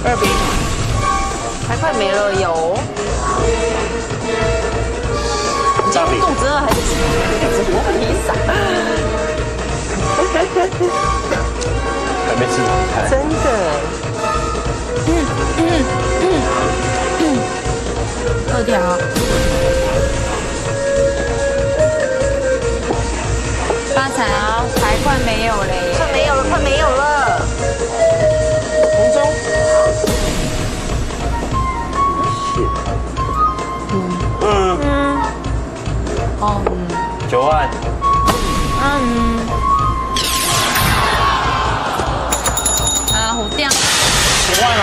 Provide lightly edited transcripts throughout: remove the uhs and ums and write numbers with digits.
2笔， 还快没了，有。你今天肚子饿还是我比傻？ 还没吃晚餐。 真的。 2条。发财啊！财快没有嘞， 快没有了，快没有了。红中。 9万。 啊，虎掉。 9万了。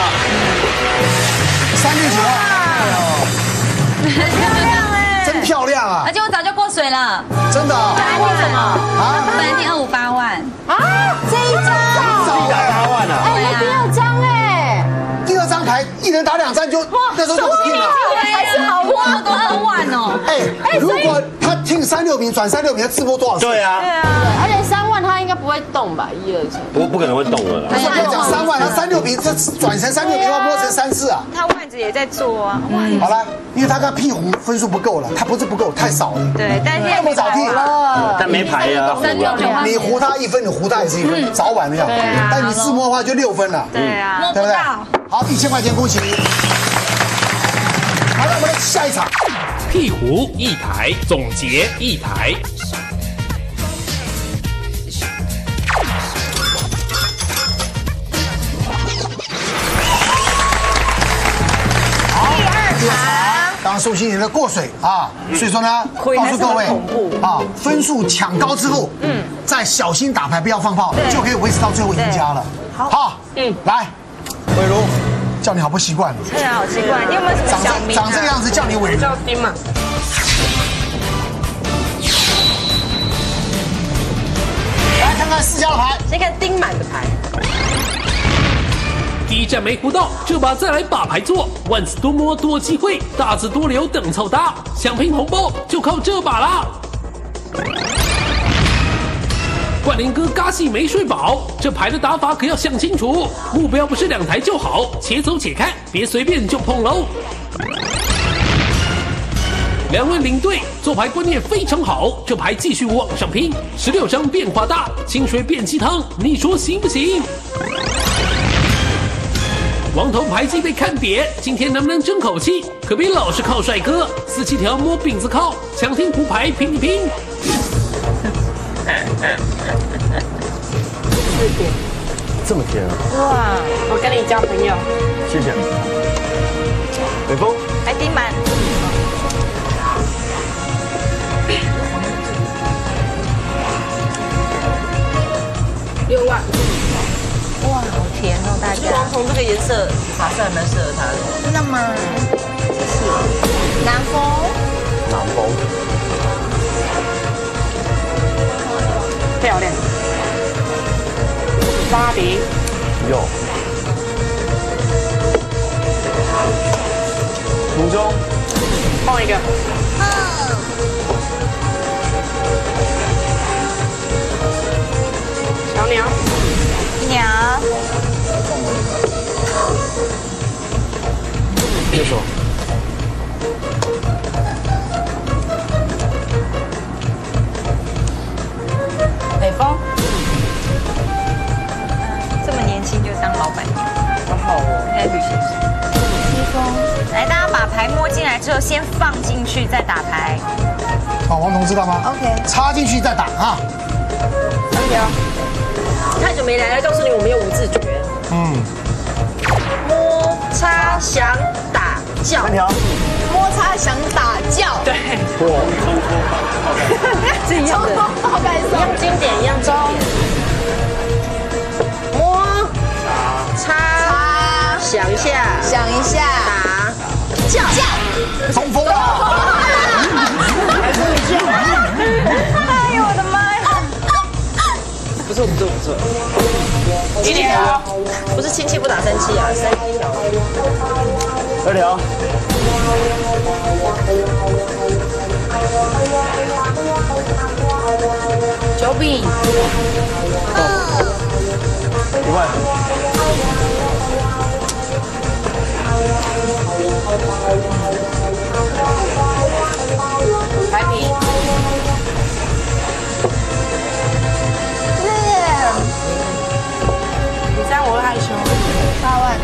369万。 很漂亮哎， 真漂亮啊！ 而且我早就过水了。 真的啊？ 本来定什么？ 啊？ 本来定258万。 啊，这一张 1打8万啊！ 哎，那第2张哎， 第2张牌1人打2张就那时候就定了。 还是好多都2万哦。 如果他听36平转36平，他自摸多少次？ 对啊， 而且3万他应该不会动吧？1、2次。 不可能会动的啦。 我跟你讲3万，他36平这转成36平，要摸成3次啊。 他腕子也在做啊。 好了，因为他刚屁股分数不够了，他不是不够，太少了。 对，但是那么早定了， 但没牌啊， 你胡他1分，你胡他也是1分，早晚的样。但你自摸的话就6分了。 对啊， 摸不对不对？ 到。 好，1000块钱，恭喜你。好了，我们来下一场。 屁股1台，总结1台。 第2场，当然宋欣怡的过水啊，所以说呢，告诉各位啊，分数抢高之后，再小心打牌，不要放炮，就可以维持到最后赢家了。好，来，伟如，叫你好不习惯。 对啊，好奇怪，你有没有什么小名？ 长这个样子叫你伟如。 叫丁嘛。 来看看4家的牌， 先看丁满的牌。 第一站没胡到，这把再来把牌做，万子多摸多机会，大子多留等凑搭，想拼红包就靠这把啦。冠霖哥嘎戏没睡饱，这牌的打法可要想清楚，目标不是2台就好，且走且看，别随便就碰喽。2位领队做牌观念非常好，这牌继续往上拼，16张变化大，清水变鸡汤，你说行不行？王头牌技被看扁，今天能不能争口气？可别老是靠帅哥，4、7条摸饼子靠，想听胡牌拼一拼。 这么甜啊！ 哇，我跟你交朋友。 谢谢。北风， 还丁满。6万。哇，好甜哦，大家。王彤这个颜色爬色还蛮适合他的。 真的吗？谢谢。南风。 南风。 漂亮。8笔。 有。途中。 碰一个。小鸟。鸟。 右手。 北风。这么年轻就当老板娘，好好哦。应该旅行社。西风。来，大家把牌摸进来之后，先放进去再打牌。 好，王彤知道吗 OK 插进去再打啊。 3条。太久没来了，告诉你我们有5字诀。摸擦想打叫。 3条。 摸擦想打叫。对。 哇， 是一样的。好感受。一样经典，一样经典。摸擦想一下，打叫。 中风了。 哎呦我的妈呀！不错。7条，不是亲戚不打生气啊，3条。 2条。 9笔。 1万。 牌皮。你这样我会害羞。 8万。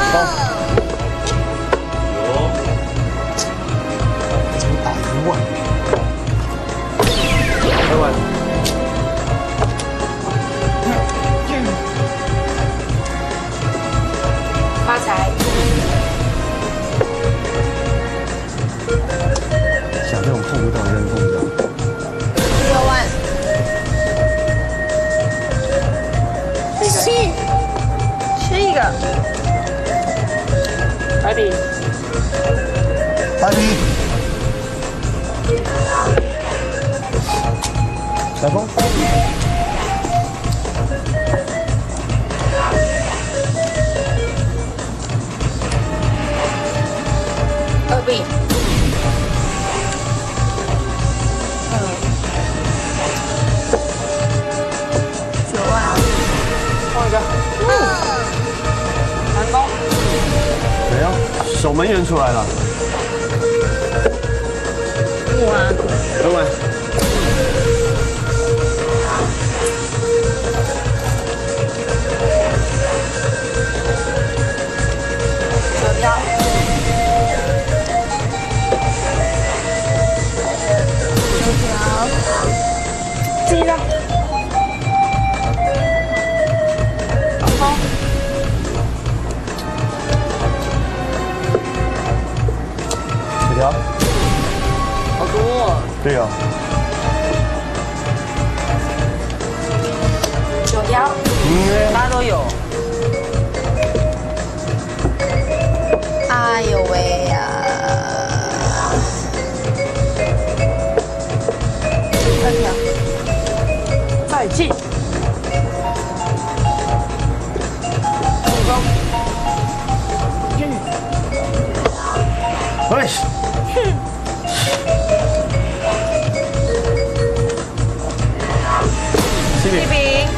怎么打1万？ 2万。 发财。 想这种碰不到，真碰不到。 6万。 吃一个。牌皮。 牌皮。 来风。 2币。 9万。 碰一个。成功。 没有，守门员出来了。 木啊。 2万。 蛇标。这一张。 几条？ 好多。 对啊。 9条。大家都有。 哎呦喂呀！2条。 再见。成功。 哎。7 饼。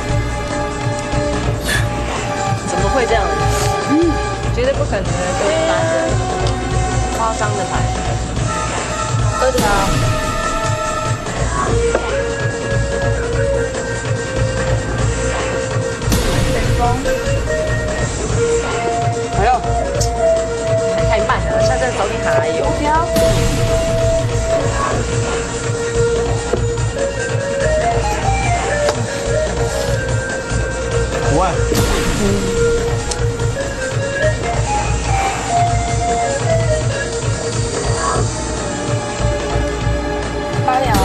怎么会这样？绝对不可能的，就发生夸张的牌。2条。哎呦，太慢了，下次找你卡有。5条。 5万。 8条。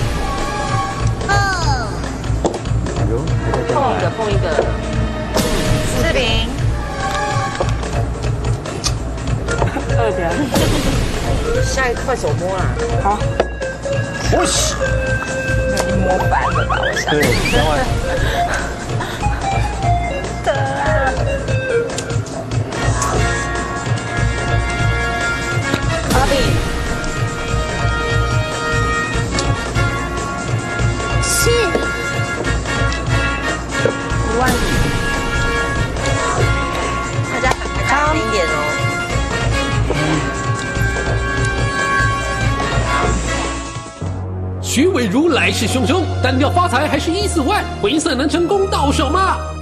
碰一个。4饼。2条。下一个快手摸啦。好。 我去。 那已经摸翻了吧？我想。 对，2万。 8饼。5万。大家还大声一点哦。 徐伟如来势汹汹，单挑发财还是1、4万，回色能成功到手吗？